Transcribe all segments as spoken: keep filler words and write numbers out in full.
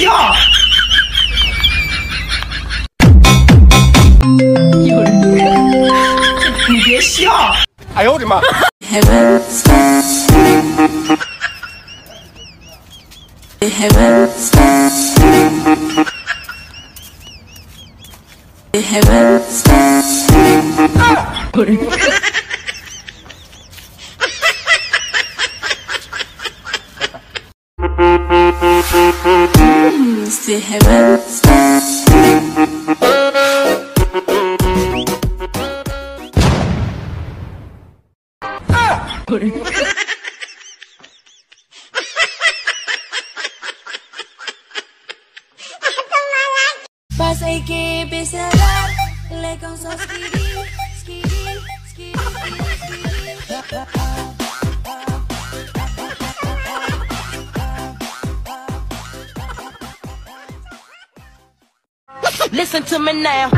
笑！有人，你别笑！哎呦我的妈！ Pas hay que empezar a hablar, le con sos skiri, skiri, skiri, Listen to me now.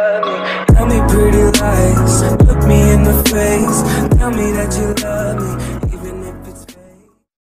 Tell me pretty lies, look me in the face. Tell me that you love me.